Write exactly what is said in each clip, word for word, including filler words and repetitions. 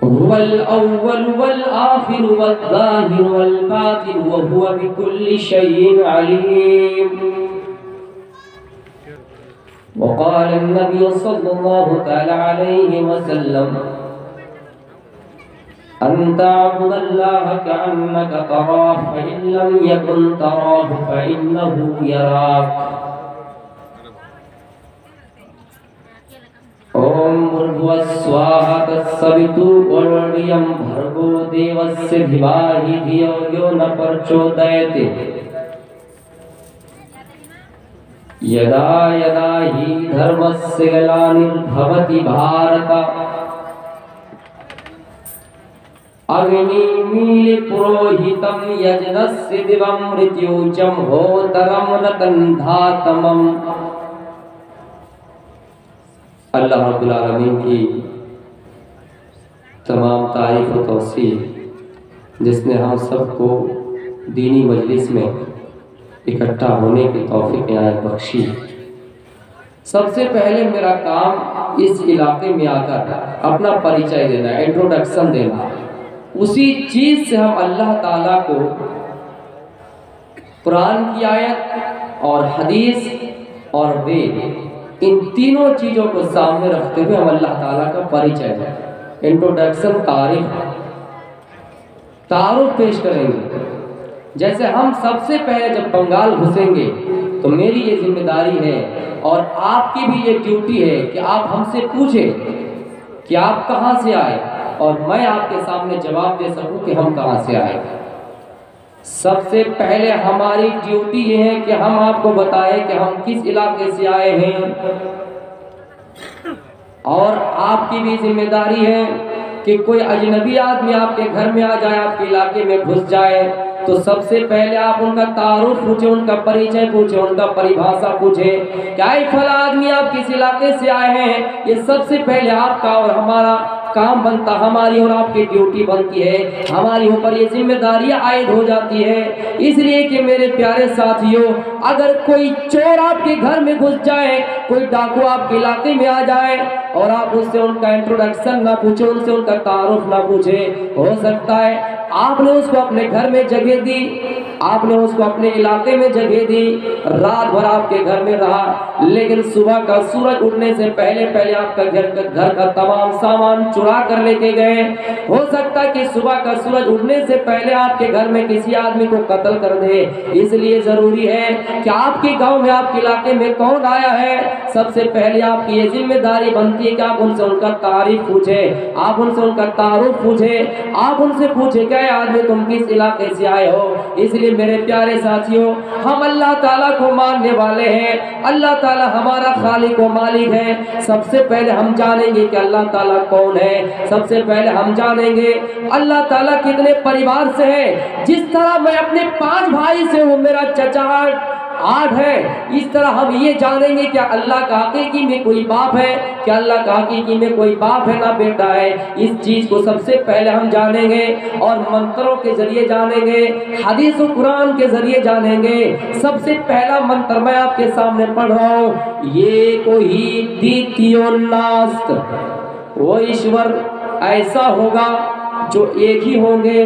हुवल अव्वल वल आखिर वल ज़ाहिर वल बातिन व हुवा बिकुल्लि शैइन अलीम। वक़ाल अन्नबी सल्लल्लाहु तआला अलैहि वसल्लम अन्ता अब्दुल्लाह कअन्नका तराह फ़इन लम यकुन तराह फ़इन्नहु यराक। ओम भूर्भुवस्वाहा तत्सवितु वरेण्यं भर्गो देवस्य धीमहि धियो यो न प्रचोदयात्। यदा यदा हि धर्मस्य ग्लानिर्भवति भारत अग्निमील पुरोहितं यज्ञस्य दिवं मृत्युजं होतरं रतन्धातमम्। अल्लाह रब्बुल आलमीन की तमाम तारीफ और तौसीफ जिसने हम सबको दीनी मजलिस में इकट्ठा होने की तौफीक इनायत बख्शी। सबसे पहले मेरा काम इस इलाके में आकर अपना परिचय देना, इंट्रोडक्शन देना। उसी चीज से हम अल्लाह ताला को कुरान की आयत और हदीस और वेद, इन तीनों चीजों को सामने रखते हुए हम अल्लाह ताला का परिचय दें, इंट्रोडक्शन, तारीफ तारुफ पेश करेंगे। जैसे हम सबसे पहले जब बंगाल घुसेंगे तो मेरी ये जिम्मेदारी है और आपकी भी ये ड्यूटी है कि आप हमसे पूछें कि आप कहाँ से आए और मैं आपके सामने जवाब दे सकूं कि हम कहाँ से आए। सबसे पहले हमारी ड्यूटी ये है कि हम आपको बताएं कि हम किस इलाके से आए हैं, और आपकी भी जिम्मेदारी है कि कोई अजनबी आदमी आपके घर में आ जाए, आपके इलाके में घुस जाए, तो सबसे पहले आप उनका तारुफ पूछे, उनका परिचय पूछे, उनका परिभाषा पूछे। क्या फला आदमी आप किस इलाके से आए हैं, ये सबसे पहले आपका और हमारा काम बनता, हमारी और आपकी ड्यूटी बनती है, हमारी ऊपर ये जिम्मेदारियां आयद हो जाती है। इसलिए कि मेरे प्यारे साथियों, अगर कोई चोर आपके घर में घुस जाए, कोई डाकू आपके इलाके में आ जाए और आप उससे उनका इंट्रोडक्शन ना पूछे, उनसे उनका तारुफ ना पूछे, हो सकता है आपने उसको अपने घर में जगह दी, आपने उसको अपने इलाके में जगह दी, रात भर आपके घर में रहा, लेकिन सुबह का सूरज उठने से पहले पहले आपका घर का घर का तमाम सामान चुरा कर लेके गए। हो सकता है कि सुबह का सूरज उठने से पहले आपके घर में किसी आदमी को कत्ल कर दे। इसलिए जरूरी है कि आपके गांव में, आपके इलाके में कौन आया है, सबसे पहले आपकी ये जिम्मेदारी बनती है कि आप उनसे उनका तारीफ पूछे, आप उनसे उनका तारुफ पूछे, आप उनसे पूछे क्या आदमी तुम किस इलाके से आए हो। इसलिए मेरे प्यारे साथियों, हम अल्लाह ताला को मानने वाले हैं, अल्लाह ताला हमारा खालिक व मालिक है। सबसे पहले हम जानेंगे कि अल्लाह ताला कौन है, सबसे पहले हम जानेंगे अल्लाह ताला कितने परिवार से है। जिस तरह मैं अपने पांच भाई से हूँ, मेरा चचा आठ है, इस तरह हम ये जानेंगे क्या अल्लाह का हकीकी में कोई बाप है, क्या अल्लाह का हकीकी में कोई बाप है ना बेटा है। इस चीज को सबसे पहले हम जानेंगे और मंत्रों के जरिए जानेंगे, हदीस और कुरान के जरिए जानेंगे। सबसे पहला मंत्र मैं आपके सामने पढ़ रहा हूँ, ये कोई द्वितीयोन्नास्त, वो ईश्वर ऐसा होगा जो एक ही होंगे,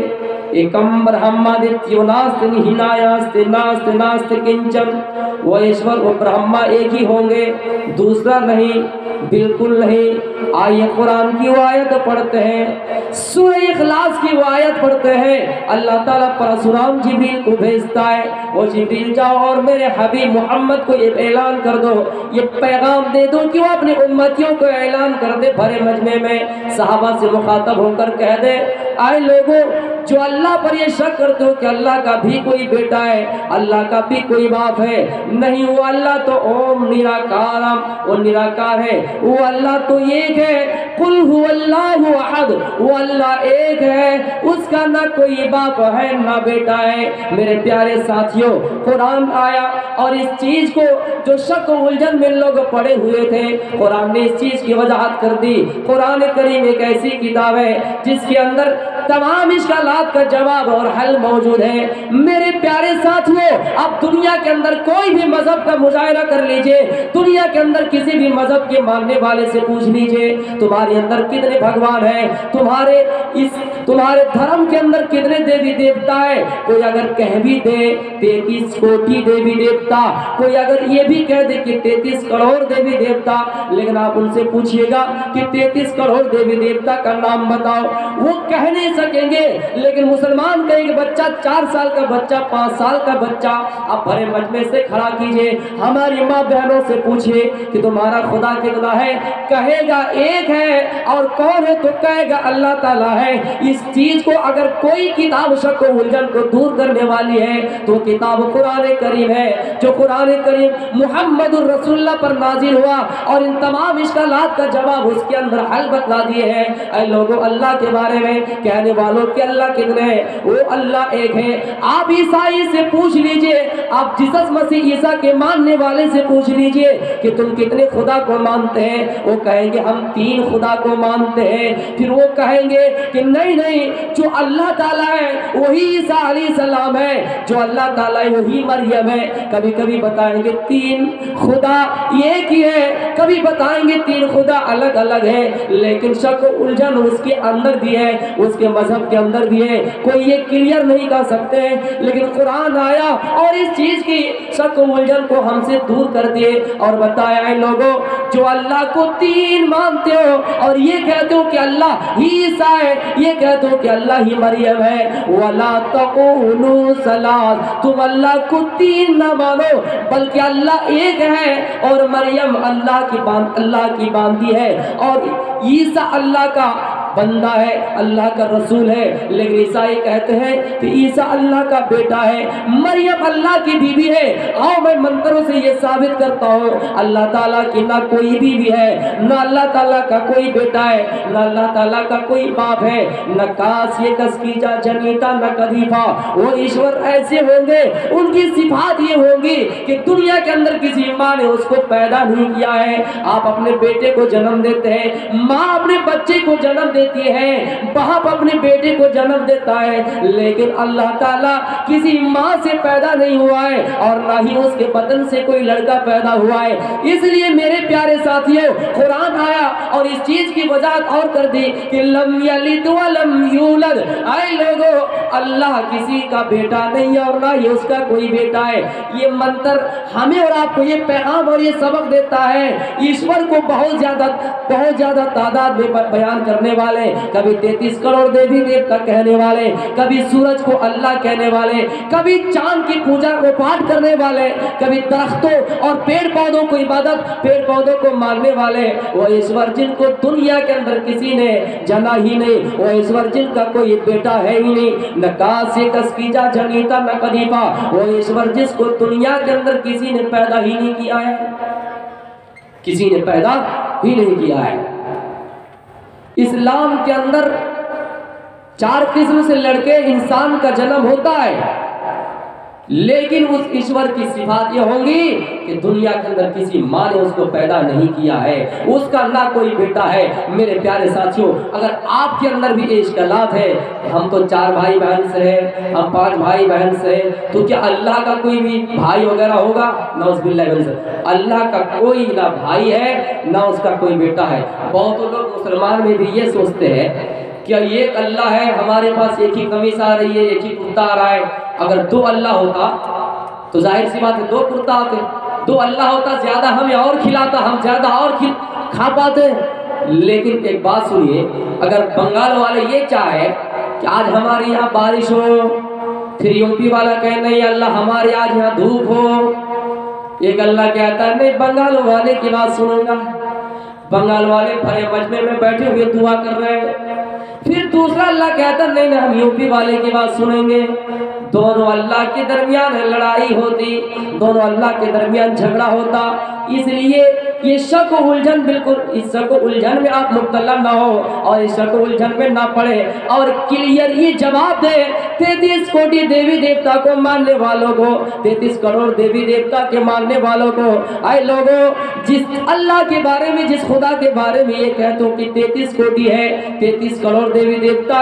एकम ब्रह्मा द्वितीयो नास्ति हिनायास्ति नास्ति नास्ति किंचन। वो ईश्वर वो ब्रह्मा एक ही होंगे, दूसरा नहीं, बिल्कुल नहीं। आइए कुरान की वो आयत पढ़ते हैं, सूरह इखलास की वो आयत पढ़ते हैं। अल्लाह ताला परशुराम जिब्रील को भेजता है, वो जिब्रील जाओ और मेरे हबीब मोहम्मद को ये ऐलान कर दो, ये पैगाम दे दो कि वो अपनी उम्मतियों को ऐलान कर दे, भरे मजमे में सहाबा से मुखातब होकर कह दे, आए लोगों जो अल्लाह पर ये शक करते हो कि अल्लाह का भी कोई बेटा है, अल्लाह का भी कोई बाप है, नहीं, वो अल्लाह तो ओम निराकारम, वो निराकार है, वो अल्लाह तो एक है। कुल हुवल्लाहु अहद, वो अल्लाह एक है, उसका ना कोई बाप है ना बेटा है। मेरे प्यारे साथियों, कुरान आया और इस चीज को जो शक और उलझन में लोग पड़े हुए थे, कुरान ने इस चीज की वजाहत कर दी। कुरान करीम एक ऐसी किताब है जिसके अंदर तमाम इश्कालात सवालात का जवाब और हल मौजूद है। मेरे प्यारे साथियों, अब दुनिया के अंदर कोई भी मजहब का मुजाहिरा कर लीजिए, दुनिया के अंदर किसी भी मजहब के मानने वाले से पूछ लीजिए तुम्हारे अंदर कितने भगवान हैं, तुम्हारे इस तुम्हारे धर्म के अंदर कितने देवी देवता है। कोई अगर कह भी दे तैतीस कोटि देवी देवता, कोई अगर ये भी कह दे कि तैतीस करोड़ देवी देवता, लेकिन आप उनसे पूछिएगा कि तैतीस करोड़ देवी देवता का नाम बताओ, वो कह नहीं सकेंगे। लेकिन मुसलमान का एक बच्चा, चार साल का बच्चा, पांच साल का बच्चा, आप भरे मजमे से खड़ा कीजिए, हमारी माँ बहनों से पूछिए कि तुम्हारा खुदा कितना है, कहेगा एक है। और कौन है तो कहेगा अल्लाह ताला है। इस चीज को अगर कोई किताब शक को उलझन को दूर करने वाली है तो किताब कुरान करीम है, जो कुरान करीम मुहम्मदुर रसूलुल्लाह पर नाजिल हुआ और इन तमाम इश्कालात का जवाब उसके अंदर हल बतला दिए हैं। ऐ लोगों, अल्लाह के बारे में कहने वालों के अल्लाह कितने हैं, वो अल्लाह एक है। आप ईसाई से पूछ लीजिए, आप जीसस मसीह ईसा के मानने वाले से पूछ लीजिए कि तुम कितने खुदा को मानते हैं, वो कहेंगे हम तीन खुदा को मानते हैं। फिर वो कहेंगे कि नहीं नहीं, जो अल्लाह ताला है वही ईसा अलैहिस्सलाम है, जो अल्लाह ताला है वही मरियम है। कभी कभी बताएंगे तीन खुदा एक ही है, कभी बताएंगे तीन खुदा अलग अलग है। लेकिन शक उलझन उसके अंदर भी है, उसके मजहब के अंदर भी है, कोई ये क्लियर नहीं कर सकते। लेकिन कुरान आया और इस चीज की शक उलझन को हमसे दूर कर दिए और बताया है लोगों, जो अल्लाह को तीन मानते हो और ये कहते हो कि अल्लाह ही ईसा है, ये कहते हो कि अल्लाह ही मरियम है, वला तक़ूलू सलास, तुम अल्लाह को तीन ना मानो बल्कि अल्लाह एक है और मरियम अल्लाह की बांध अल्लाह की बांधी है और ईसा अल्लाह का बंदा है, अल्लाह का रसूल है। लेकिन ईसाई कहते हैं कि ईसा अल्लाह का बेटा है, मरियम अल्लाह की बीवी है। आओ मैं मंत्रों से ये साबित करता हूँ, अल्लाह ताला की ना कोई बीवी है, ना अल्लाह ताला का कोई बेटा है, ना अल्लाह ताला का कोई बाप है, न कास ये कस्कीजा जनीता न कदीफा। वो ईश्वर ऐसे होंगे, उनकी सिफात ये होगी कि दुनिया के अंदर किसी माँ ने उसको पैदा नहीं किया है। आप अपने बेटे को जन्म देते हैं, माँ अपने बच्चे को जन्म देती है, बाप अपने बेटे को जन्म देता है, लेकिन अल्लाह ताला किसी माँ से पैदा नहीं हुआ है और ना ही उसके बदन से कोई लड़का पैदा हुआ है। इसलिए मेरे प्यारे साथियों, कुरान आया और इस चीज की वजाहत और कर दी कि लम यलिद व लम यूलद। ऐ लोगों, अल्लाह किसी का बेटा नहीं है और ना ही उसका कोई बेटा है। ये मंत्र हमें और आपको ये पैगाम और ये सबक देता है। ईश्वर को बहुत ज्यादा बहुत ज्यादा तादाद में बयान करने वाले, कभी तैतीस करोड़ देवी देवता कहने वाले, कभी सूरज को अल्लाह कहने वाले, कभी चांद की पूजा को पाठ करने वाले, कभी दरख्तों और पेड़ पौधों को इबादत, पेड़ पौधों को मानने वाले, वो ईश्वर जिनको दुनिया के अंदर किसी ने जना ही नहीं, वो ईश्वर जिनका कोई बेटा है ही नहीं, न कासे कस्कीजा जनीता न कदीफा, वो ईश्वर जिसको दुनिया के अंदर किसी ने पैदा ही नहीं किया है, किसी ने पैदा ही नहीं किया है। इस्लाम के अंदर चार किस्म से लड़के इंसान का जन्म होता है, लेकिन उस ईश्वर की सिफात ये होंगी कि दुनिया के अंदर किसी माँ ने उसको पैदा नहीं किया है, उसका ना कोई बेटा है। मेरे प्यारे साथियों, अगर आपके अंदर भी ये इश्कालात है, हम तो चार भाई बहन से हैं, हम पांच भाई बहन से हैं, तो क्या अल्लाह का कोई भी भाई वगैरह होगा? नौज़ुबिल्लाह, अल्लाह का कोई ना भाई है ना उसका कोई बेटा है। बहुत लोग मुसलमान में भी ये सोचते हैं कि ये अल्लाह है, हमारे पास एक ही कमीज आ रही है, एक ही कुर्ता आ रहा है। अगर दो अल्लाह होता तो जाहिर सी बात है दो कुर्ता आते, दो अल्लाह होता ज्यादा हमें और खिलाता, हम ज्यादा और खिल खा पाते। लेकिन एक बात सुनिए, अगर बंगाल वाले ये चाहे कि आज हमारे यहाँ बारिश हो, फिर यूपी वाला कहे नहीं अल्लाह हमारे आज यहाँ धूप हो, एक अल्लाह कहता है नहीं बंगाल वाले की बात सुनूंगा। बंगाल वाले भरे मजमे में बैठे हुए दुआ कर रहे हैं, फिर दूसरा अल्लाह कहता नहीं नहीं हम यूपी वाले की बात सुनेंगे। दोनों अल्लाह के दरमियान लड़ाई होती, दोनों अल्लाह के दरमियान झगड़ा होता। इसलिए ये शक उलझन, बिल्कुल इस शक उलझन में आप मुब्तला ना हो और इस शक उलझन में ना पड़े और क्लियर ये जवाब दे तैतीस कोटि देवी देवता को मानने वालों को, तैतीस करोड़ देवी देवता के मानने वालों को। आए लोगों, जिस अल्लाह के बारे में, जिस खुदा के बारे में ये कहते हो कि तैतीस कोटि है, तैतीस करोड़ देवी देवता है,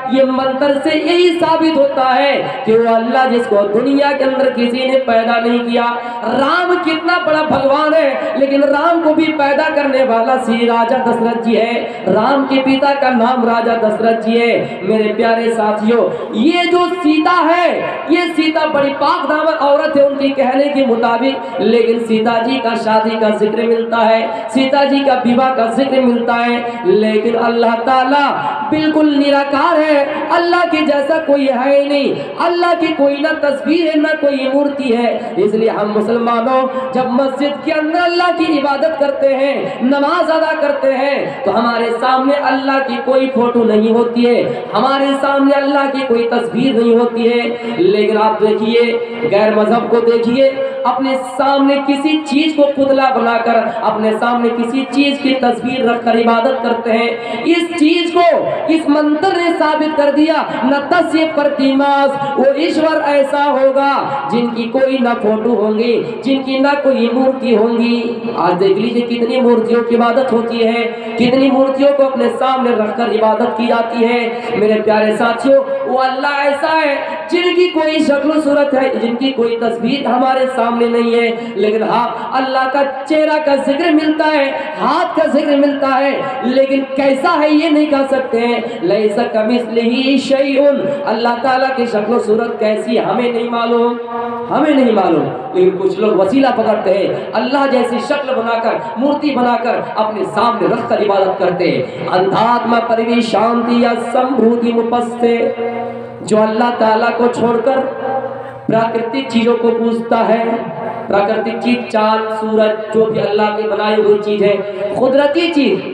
ये मंत्र से यही साबित होता है कि वो अल्लाह जिसको दुनिया के अंदर किसी ने पैदा नहीं किया। राम कितना बड़ा भगवान है, लेकिन राम को भी पैदा करने वाला श्री राजा दशरथ जी है। राम के पिता का नाम राजा दशरथ जी है। मेरे प्यारे साथियों, ये जो सीता है, ये सीता बड़ी पाक दामन औरत है उनके कहने के मुताबिक, लेकिन सीता जी का शादी का जिक्र मिलता है, सीता जी का विवाह का जिक्र मिलता है, लेकिन अल्लाह ताला बिल्कुल निराकार है। अल्लाह के जैसा कोई है ही नहीं। अल्लाह की कोई ना तस्वीर है ना कोई मूर्ति है। इसलिए हम मुसलमानों जब मस्जिद के अंदर अल्लाह की इबादत करते हैं, नमाज अदा करते हैं, तो हमारे सामने अल्लाह की कोई फोटो नहीं होती है, हमारे सामने अल्लाह की कोई तस्वीर नहीं होती है। लेकिन आप देखिए, गैर मजहब को देखिए, अपने सामने किसी चीज को पुतला बनाकर, अपने सामने किसी चीज की तस्वीर रखकर इबादत करते हैं। इस चीज को इस मंत्र ने साबित कर दिया, न तस्य प्रतिमास, वो ईश्वर ऐसा होगा जिनकी कोई ना फोटो होंगी, जिनकी ना कोई मूर्ति होंगी। आज देख लीजिए कितनी मूर्तियों की इबादत होती है, कितनी मूर्तियों को अपने सामने रखकर इबादत की जाती है। मेरे प्यारे साथियों, वो अल्लाह ऐसा है जिनकी कोई शक्ल सूरत है, जिनकी कोई तस्वीर हमारे सामने नहीं है, लेकिन हाँ अल्लाह का चेहरा का जिक्र मिलता है, हाथ का जिक्र मिलता है, लेकिन कैसा है ये नहीं कह सकते हैं। लैसा कमिस्लिही शैउन, अल्लाह ताला की शक्ल सूरत कैसी हमें नहीं मालूम, हमें नहीं मालूम, लेकिन कुछ लोग वसीला पकड़ते हैं, अल्लाह जैसी शक्ल बनाकर, मूर्ति बनाकर अपने सामने रखकर इबादत करते हैं। अंधात्मा परिवी शांति या संभूति मुपस्थे, जो अल्लाह ताला को छोड़कर प्राकृतिक चीजों को पूजता है, प्राकृतिक चीज, चांद सूरज, जो भी अल्लाह की बनाई हुई चीज है, कुदरती चीज,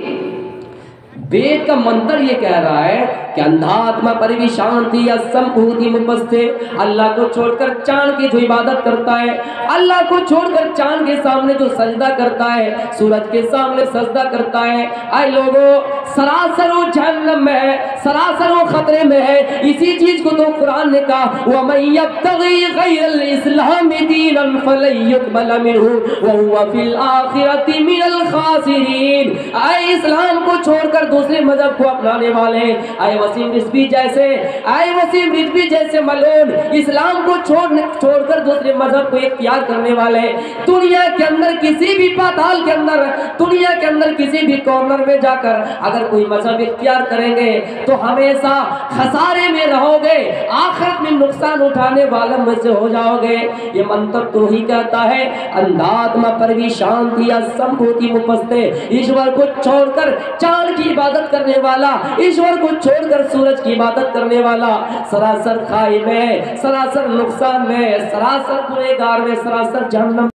वेद का मंत्र ये कह रहा है कि अंधात्मा परिवी शांति या संभूति मुपस्थे, अल्लाह को छोड़कर चांद की जो इबादत करता है, अल्लाह को छोड़कर चांद के सामने जो सजदा करता है, सूरज के सामने सजदा करता है, आए लोगों सरासर वो जहन्नम में है, सरासर वो खतरे में है। इसी चीज को तो कुरान ने कहा, व मन यब्तगी गैरल इस्लामी दीनन फलन युक़बल मिन्हु व हुवा फिल आखिरति मिनल खासिरीन। आए इस्लाम को छोड़कर दूसरे मजहब को अपनाने वाले, आए वसीम रिजवी जैसे, आए वसीम रिजवी जैसे मलून इस्लाम को छोड़ छोड़कर दूसरे मजहब को इख्तियार करने वाले, दुनिया के अंदर किसी भी पाताल के अंदर, दुनिया के अंदर किसी भी कॉर्नर में जाकर अगर कोई मजहब इख्तियार करेंगे तो हमेशा खसारे में रहोगे, आखिरत में नुकसान उठाने वालों में से हो जाओगे। ये मंत्र तो ही कहता है, अंधात्मा परिवी शांति या संभूति मुपस्थे, ईश्वर को छोड़कर चांद की इबादत करने वाला, ईश्वर को छोड़कर सूरज की इबादत करने वाला सरासर खाई में, सरासर नुकसान में, सरासर गुनहगार में, सरासर जहन्नम